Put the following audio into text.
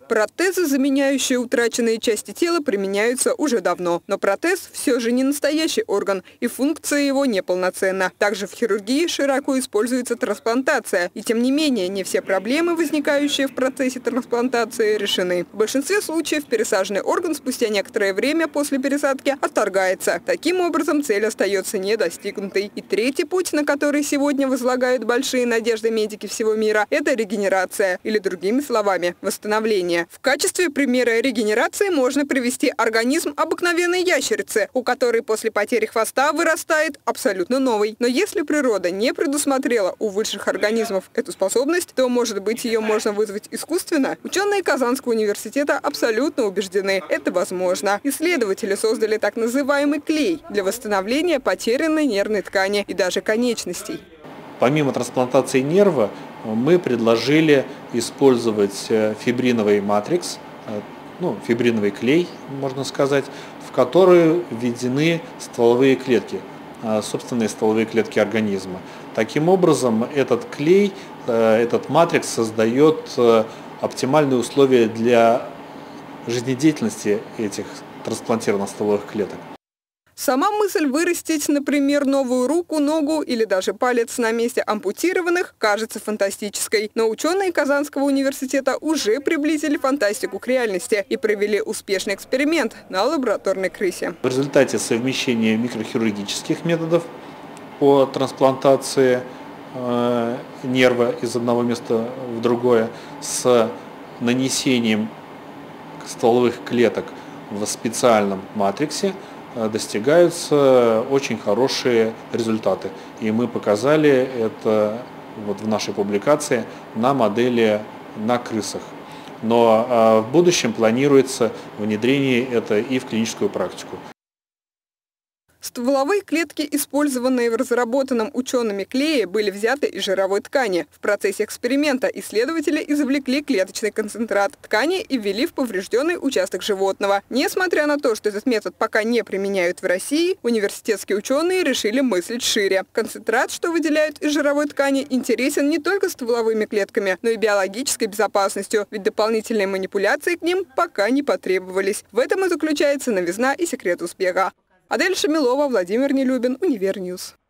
Протезы, заменяющие утраченные части тела, применяются уже давно. Но протез все же не настоящий орган, и функция его неполноценна. Также в хирургии широко используется трансплантация. И тем не менее, не все проблемы, возникающие в процессе трансплантации, решены. В большинстве случаев пересаженный орган спустя некоторое время после пересадки отторгается. Таким образом, цель остается недостигнутой. И третий путь, на который сегодня возлагают большие надежды медики всего мира, это регенерация, или другими словами, восстановление. В качестве примера регенерации можно привести организм обыкновенной ящерицы, у которой после потери хвоста вырастает абсолютно новый. Но если природа не предусмотрела у высших организмов эту способность, то, может быть, ее можно вызвать искусственно? Ученые Казанского университета абсолютно убеждены, это возможно. Исследователи создали так называемый клей для восстановления потерянной нервной ткани и даже конечностей. Помимо трансплантации нерва, мы предложили использовать фибриновый матрикс, фибриновый клей, можно сказать, в который введены стволовые клетки, собственные стволовые клетки организма. Таким образом, этот клей, этот матрикс создает оптимальные условия для жизнедеятельности этих трансплантированных стволовых клеток. Сама мысль вырастить, например, новую руку, ногу или даже палец на месте ампутированных кажется фантастической. Но ученые Казанского университета уже приблизили фантастику к реальности и провели успешный эксперимент на лабораторной крысе. В результате совмещения микрохирургических методов по трансплантации нерва из одного места в другое с нанесением стволовых клеток в специальном матриксе достигаются очень хорошие результаты. И мы показали это в нашей публикации на модели на крысах. Но в будущем планируется внедрение это и в клиническую практику. Стволовые клетки, использованные в разработанном учеными клее, были взяты из жировой ткани. В процессе эксперимента исследователи извлекли клеточный концентрат ткани и ввели в поврежденный участок животного. Несмотря на то, что этот метод пока не применяют в России, университетские ученые решили мыслить шире. Концентрат, что выделяют из жировой ткани, интересен не только стволовыми клетками, но и биологической безопасностью, ведь дополнительные манипуляции к ним пока не потребовались. В этом и заключается новизна и секрет успеха. Адель Шамилова, Владимир Нелюбин, Универньюз.